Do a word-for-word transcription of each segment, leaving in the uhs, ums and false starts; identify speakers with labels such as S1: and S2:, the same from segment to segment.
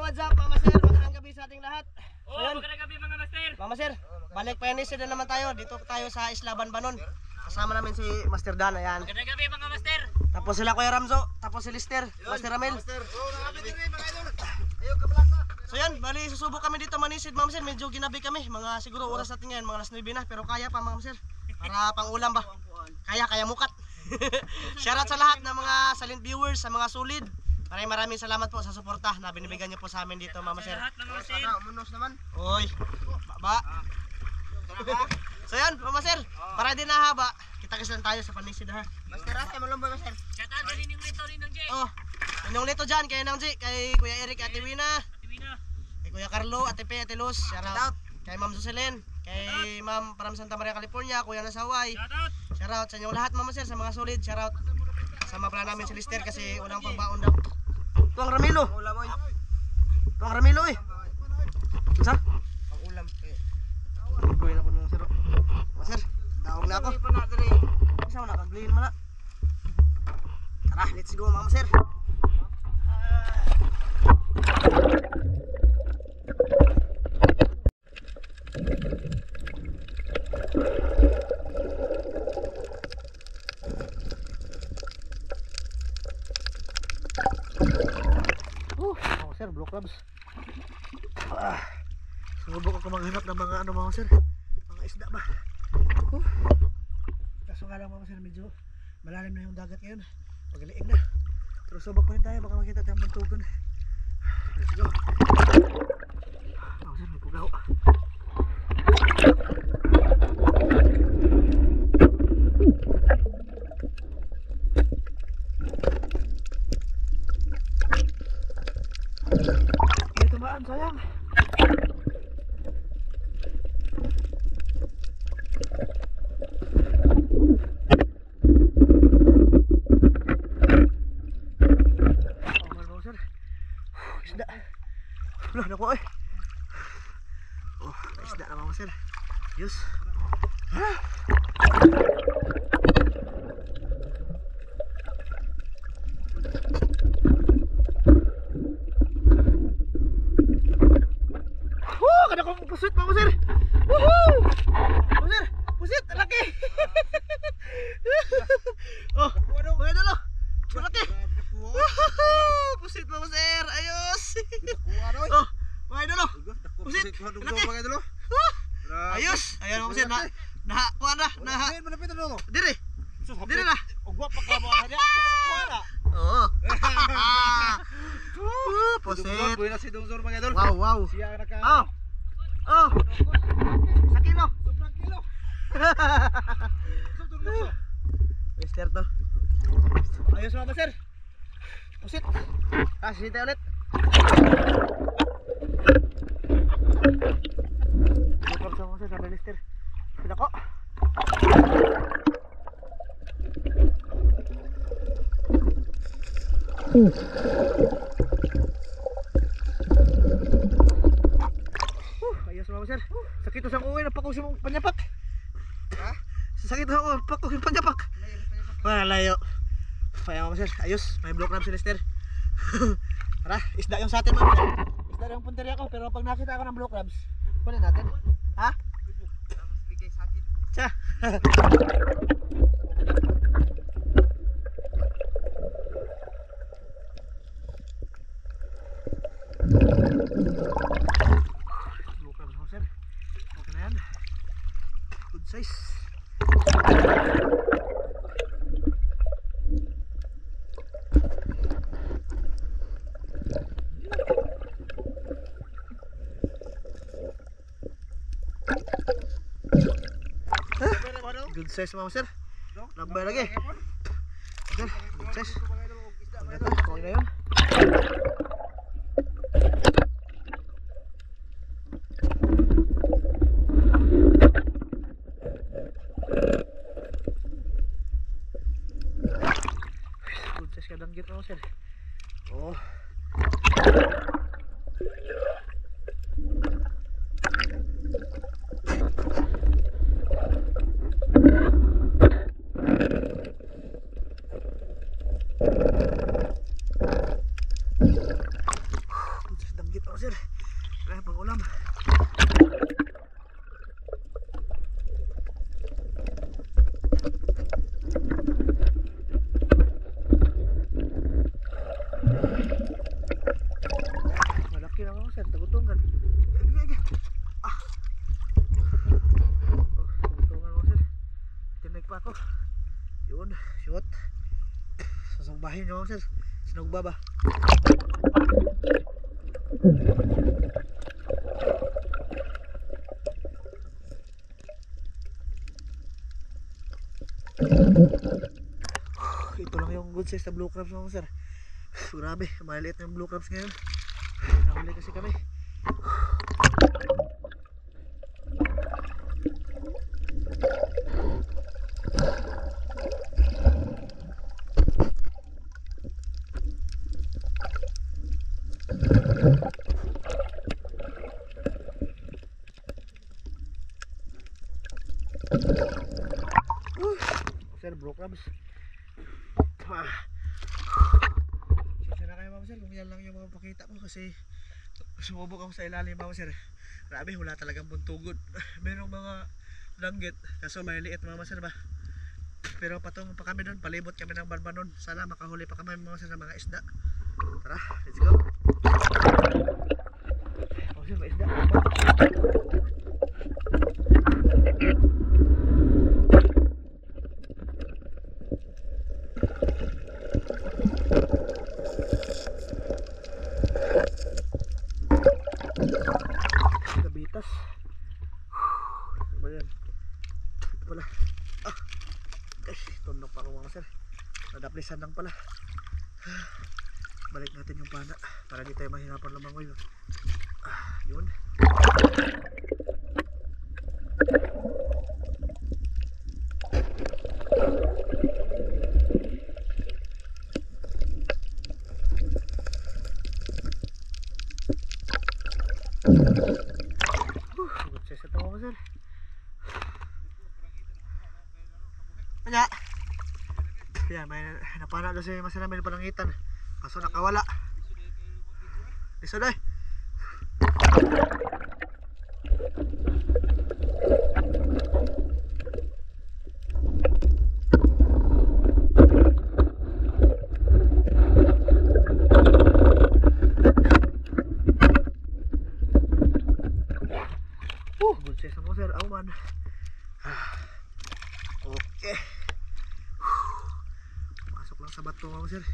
S1: what's up Mama Sir? Magandang gabi sa ating lahat.
S2: Oh, so, magandang gabi mga Master.
S1: Mama Sir, balik panis na naman tayo. Dito tayo sa Isla Banbanon. Kasama namin si Master Dan, ayan.
S2: Magandang gabi mga Master.
S1: Tapos sila Kuya Ramzo, tapos si Lister, Master Ramil.
S3: Master. Oh, nakapit din mga idol. Ayaw ka plaka.
S1: So yan, bali susubok kami dito manisid Mama Sir. Medyo ginabi kami, mga siguro oras natin ngayon, mga alas nuwebe na. Pero kaya pa Mama Sir, para pang ulam ba? Kaya, kaya mukat. Shoutout sa lahat ng mga silent viewers, sa mga solid. Maraming maraming salamat po sa suporta na binibigyan niyo po sa amin dito Mama Sir.
S2: Lahat mga Master.
S3: Sana umunos naman.
S1: Oy, baba. So yan Mama Sir, para din na haba. Kita kasi lang tayo sa panisid ha.
S3: Master Ate malumba Master.
S2: Shout out din yung Lito rin ng J.
S1: Oh, inyong lito dyan, kay Nang G, kay Kuya Eric, Ate Wina,
S2: Tivina.
S1: kay Kuya Carlo, Ate Pe, Ate Luz, shout out. Kay Ma'am Jocelyn, kay Ma'am from Santa Maria, California, Kuya Nasaway.
S2: Shout out.
S1: Shout out sa inyong lahat Mama Sir, sa mga solid, shout out. Sama pala namin si Lister kasi unang pangbaon daw. Tuang Ramilo,
S3: Ulam oy.
S1: tuang Ramilo eh. Sa?
S3: Pang ulam.
S1: Goy na po Mama Sir. Mama Sir, daog na ako.
S3: Pa na diri.
S1: Isa mo na, kagliin mo na. Tara, let's go Mama Sir. Uh, Mama Sir, blue crabs. Ah, sumubok ako maghanap ng mga ano Mama Sir, mga isda ba. Uh, kaso nga lang Mama Sir, medyo malalim na yung dagat ngayon. Pagaliig na. Pero subok pa rin tayo, baka makita tayong bantugan. Let's go. Mama Sir, may pugaw. Hindi tumaan, sayang. Isda. Wala, nakuha eh. Oh, isda na Mama Sir. Yus. Ha? Woo! Kada kong pusit Mama Sir. Woohoo! Mama Sir, pusit, laki. Oh, mga idol oh. Malaki. Woohoo! Pusit Mama Sir, ayos. Oh, mga idol oh. Pusit, laki.
S3: Mga idol.
S1: Ayos. Ayan Mama Sir, na na kuha na, na.
S3: Ayun, malapit na dito.
S1: Dire. Dire na.
S3: Ugwa pa ka mo kanya. Kuha na.
S1: Oo. Uh, pusit.
S3: Buhay na si Dungzor mga idol.
S1: Wow, wow.
S3: Siya ang naka.
S1: Oh. Oh. Sa kilo.
S3: Sobrang kilo. Sobrang kilo.
S1: Mister to. Ayos Mama Sir. Pusit. Ah, sisita ulit. Lupag sa Mama Sir, sabi Mister. Sila ko. Hmm. Uh, ayos Mama Sir. Sakit to sa uwi, napakaw sa mong panyapak.
S3: Ha?
S1: Sakit to sa uwi, napakaw sa panyapak. Malayo. Kaya Mama Sir, ayos. May block crab si Lister. Tara, isda yung sa atin Mama Sir. Isda yung punteriya ko, pero pag nakita ako ng block crabs, kunin natin. Ha?
S3: Bigay sa akin.
S1: Tsa. Block crabs Mama Sir. Okay na yan. Good size. Good size Mama Sir. Lambay lagi. Okay, good size. Maganda, okay na yun. Good size ka danggit Mama Sir. Oh. mga sir. Tara, pang ulam. Malaki na mga sir, tagutungan. Ah. Oh, tagutungan mga sir. Tinig pa ako. Yun, shoot. Sasangbahin nyo mga sir. Sinugba ba? Ito lang yung good size na blue crabs mga sir. Grabe, maliit na yung blue crabs ngayon. Nahuli kasi kami. Sir, blue crabs. Ah. Sensya na kayo mga sir kung yan lang yung mga pakita ko kasi sumubok ako sa ilalim mga sir. Grabe, wala talagang buntugod. Merong mga langgit kaso may liit mga sir ba. Pero patungo pa kami doon, palibot kami ng barbanon. Sana makahuli pa kami mga sir ng mga isda. Tara, let's go. Oh sir, may isda. Kabitas. Ano ba yan? Ito pala. Ah! Guys, tundok pa ako mga sir. Nadaplisan lang pala. Balik natin yung pana para di tayo mahirapan lumangoy. Ah, yun. Good size ito mga sir. Kanya. Yan, may napana doon si Masira, may panangitan. Kaso nakawala. Lisod eh. Uh, good size mo sir. Aw man. Okay. Masuk lang sa bato mga sir.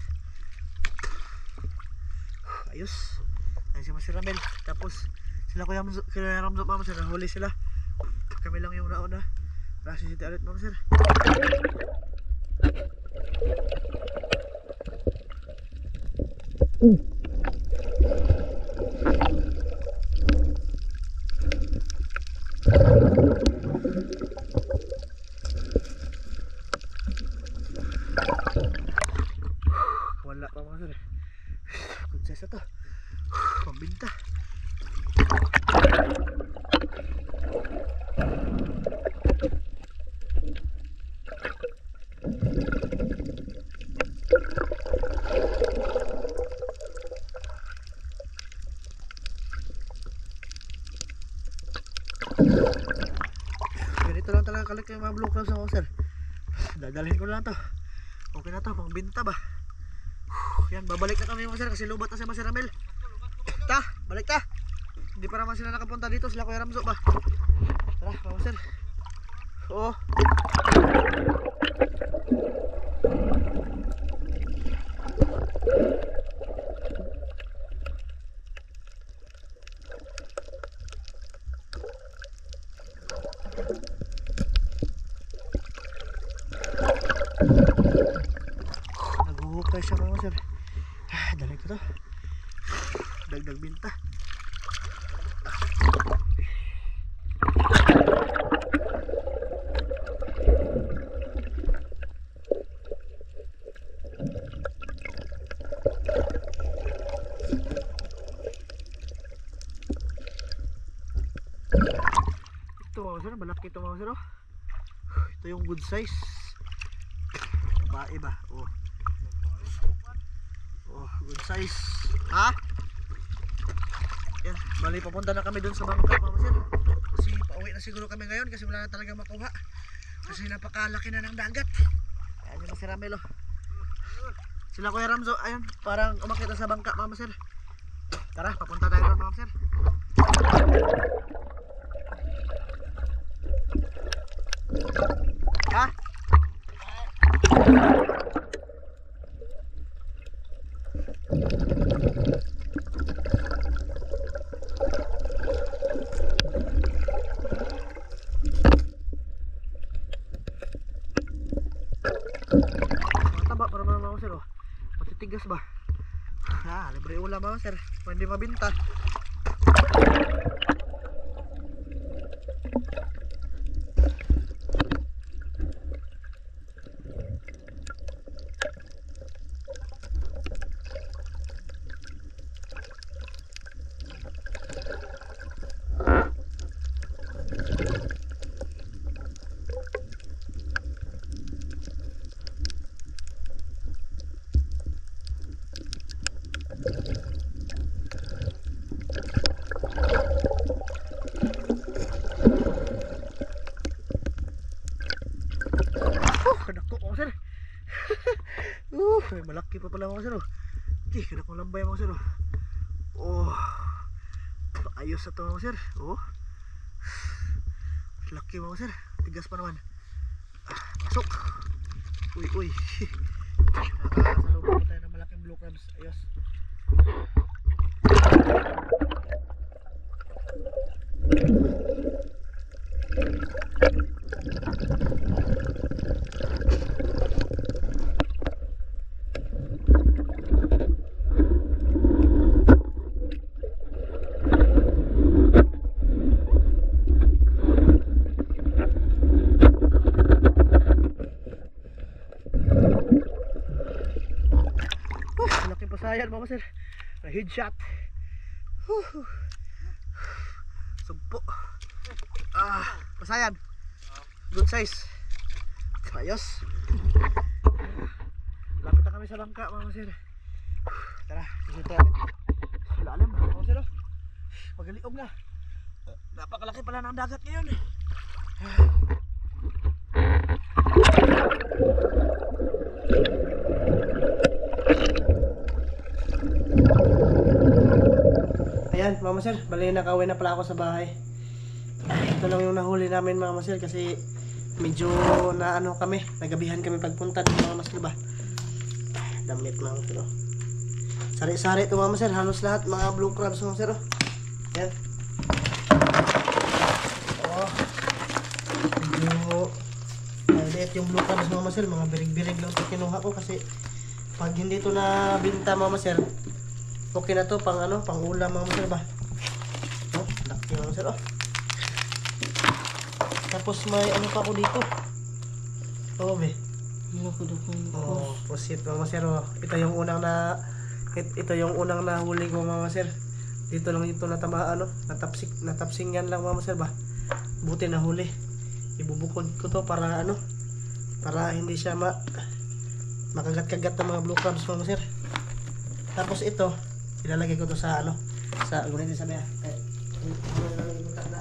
S1: Ayos. Ayun si Masir Ramel. Tapos sila Kuya Ramzo, Kuya Ramzo mga sir. Nahuli sila. Kami lang yung nauna. Rasi si Tialit mga sir. Mm. Wala pa mga sir. Good size ito. Pambinta. Ganito lang talaga kalik yung mga blue crabs mga sir. Dadalhin ko lang to. Okay na to, pangbinta ba? Yan, babalik na kami mga sir kasi lubat na si Masir Ramel. Ta, balik ta. Hindi pa naman sila nakapunta dito, sila Kuya Ramzo ba? Tara, mga sir. Oo. Naguhukay siya mga sir. Dali ko to. Dagdag binta. Ito mga sir, malaki ito mga sir. Oh. Ito yung good size. Bae ba? Oh. Oh, good size. Ha? Yan, bali papunta na kami dun sa bangka mga sir. Kasi pauwi na siguro kami ngayon kasi wala na talaga makuha. Kasi napakalaki na ng dagat. Ayan yung si Ramelo. Sila Kuya Ramzo, ayun, parang umakit na sa bangka mga sir. Tara, papunta tayo doon mga sir. Ha? Mataba para mga sir, oh. Matitigas ba? Ah, libre ulam mga sir. Pwede mabinta. Kadako mga sir. uh, may malaki pa pala mga sir. Oh. Okay, kadakong lambay mga sir. Oh, oh ayos na ito mga sir. Oh, laki mga sir. Tigas pa naman. Ah, pasok. Uy, uy. Nakasalubong tayo ng malaking blue crabs. Ayos. Pasayan mga sir, na headshot. Huh. Sugpo. Ah, pasayan. Good size. Ayos. Lapit na kami sa bangka mga sir. Tara, sisita natin. Lalim mga sir. Magaliog na. Napakalaki pala ng dagat ngayon. Ayan mama sir, bali nakauwi na pala ako sa bahay. Ito lang yung nahuli namin mama sir kasi medyo na ano kami, nagabihan kami pagpunta ng mga master ba. Damit mama sir. Oh. Sari-sari ito mama sir, halos lahat mga blue crabs mama sir. Oh. Ayan. Oh. Medyo maliit yung blue crabs mama sir, mga birig-birig lang ito kinuha ko kasi pag hindi ito na binta mama sir, okay na to pang ano, pang ulam mga sir ba. Oh, laki mga sir. Oh. Tapos may ano pa ako dito. Oh, be. Oh, proceed mga sir. Oh. Ito yung unang na it, ito yung unang nahuli ko mga sir. Dito lang ito natamaan ano, natapsik, natapsingan lang mga sir ba. Buti nahuli. Ibubukod ko to para ano, para hindi siya ma makagat-kagat ng mga blue crabs mga sir. Tapos ito ilalagay ko to sa ano, sa gunit sa beha. Eh, ilalagay ko tanda.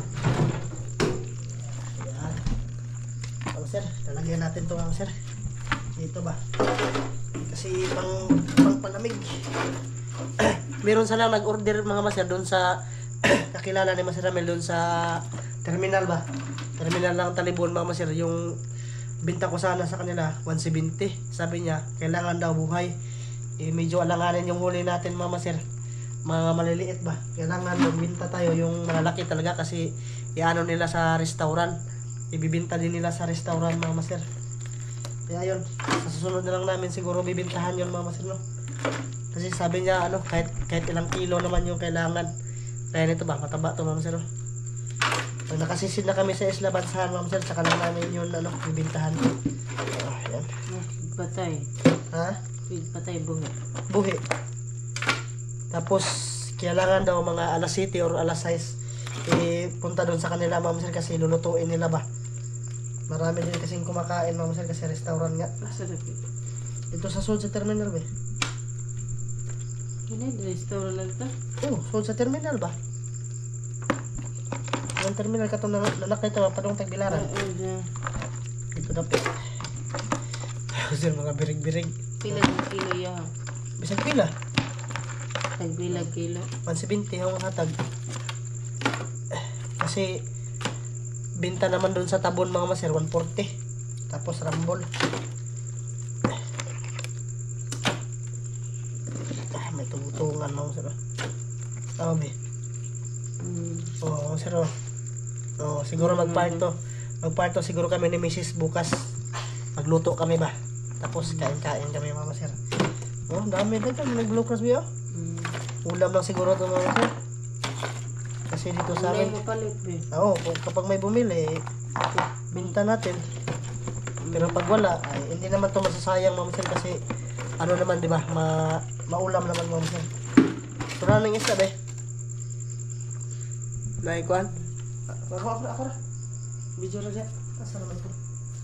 S1: Ayan. Mga sir, lalagyan natin to mga sir. Dito ba? Kasi pang pang palamig. Meron sana nag-order mga maser doon sa kakilala ni Maser Ramel doon sa terminal ba? Terminal ng Talibon mga maser, yung binta ko sana sa kanila one seventy. Sabi niya, kailangan daw buhay. Eh, medyo alanganin yung huli natin mga sir, mga maliliit ba, kailangan magbinta tayo yung malalaki talaga kasi iano nila sa restaurant, ibibinta din nila sa restaurant mga sir. Kaya yun, sa susunod na lang namin siguro bibintahan yun mga sir, no? Kasi sabi niya ano, kahit, kahit ilang kilo naman yung kailangan. Kaya nito ba, mataba to mga sir, no? Pag nakasisid na kami sa Isla Bansahan mga sir, saka lang namin yun ano, bibintahan. Oh, yan.
S2: Patay.
S1: Ha?
S2: Patay buhi.
S1: Buhi. Tapos kailangan daw mga alas siyete or alas sais eh, punta doon sa kanila ma'am sir kasi lulutuin nila ba. Marami din kasing kumakain ma'am sir kasi restaurant nga.
S2: Nasa dapat.
S1: Ito sa Sud sa terminal ba.
S2: Hindi, restore lang ito.
S1: Oh, so sa terminal ba? Ang terminal ka itong lalaki ito, padong tagbilaran.
S2: Oo, dyan.
S1: Dito na po. Sir, mga birig-birig.
S2: Pila ng kilo yan.
S1: Bisag pila.
S2: Tagbilag kilo.
S1: one seventy ang hatag. Kasi, binta naman doon sa tabon mga maser, one forty. Tapos rambol. Ah, may tumutungan mga maser. Tama ba?
S2: Mm.
S1: Oo, sir. Oh. Oh, siguro magparto. Magparto siguro kami ni Missus bukas. Magluto kami ba? Tapos kain-kain kami mga sir. Oh, dami din kami nag-glucose ba?
S2: Mm.
S1: Ulam lang siguro ito mga sir. Kasi dito sa
S2: Wala
S1: amin.
S2: mo palit, be.
S1: Oo, kung kapag may bumili, binta natin. Pero pag wala, ay, hindi naman ito masasayang mga sir kasi ano naman, di ba? Ma maulam naman mga sir. So, running isa, be. Naikuan? Ako, ako, ako na. Video na dyan. Asa naman ito?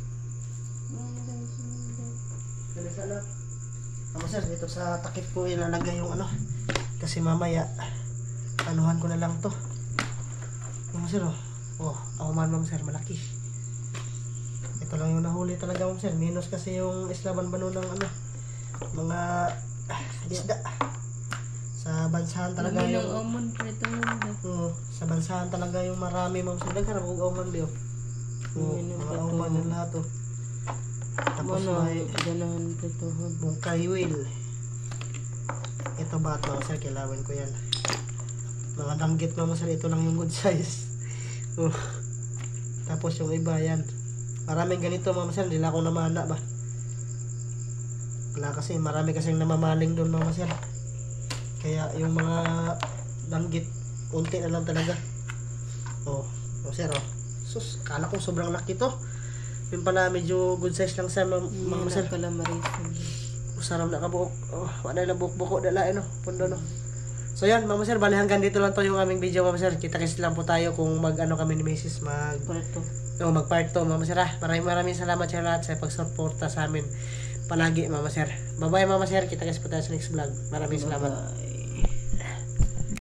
S1: Dali sana. Ako sir, dito sa takip ko ilalagay yung ano. Kasi mamaya, anuhan ko na lang to. Yung sir, oh. Oh, ako man ma'am sir, malaki. Ito lang yung nahuli talaga ma'am sir. Minus kasi yung islaban bano ng ano. Mga ah, isda. Sa bansahan talaga
S2: Lami ng
S1: yung...
S2: omon, prito mo ba?
S1: Oo, sa bansahan talaga yung marami ma'am sir. Nagkarap kong auman biyo. Oo,
S2: Ayun ang
S1: mga
S2: bato.
S1: auman yung lahat oh. Tapos
S2: Ano,
S1: may
S2: ganahan pritohon.
S1: bungkay wheel. Ito ba ito sir, kilawin ko yan. Mga danggit ma'am sir, ito lang yung good size. Oh. Tapos yung iba yan. Maraming ganito ma'am sir, hindi lang ako namana ba. Wala kasi, marami kasing namamaling doon ma'am sir. Kaya yung mga danggit, unti na lang talaga. Oh, oh sir oh. Sus, kala ko sobrang laki to. Yung pala medyo good size lang sa ma'am
S2: Mga
S1: sir.
S2: kalamaris.
S1: Usaram na kabuok. Oh, wala na buok-buko dala eh no. Pundo no. So yan, Mama Sir, bali hanggang dito lang to yung aming video, Mama Sir. Kita-kits lang po tayo kung mag-ano kami ni Missus mag
S2: Prito.
S1: no, mag-part to, Mama Sir. Ah. Maraming maraming salamat sa lahat sa pagsuporta sa amin palagi, Mama Sir. Bye-bye, Mama Sir. Kita-kits po tayo sa next vlog. Maraming salamat.
S2: Bye.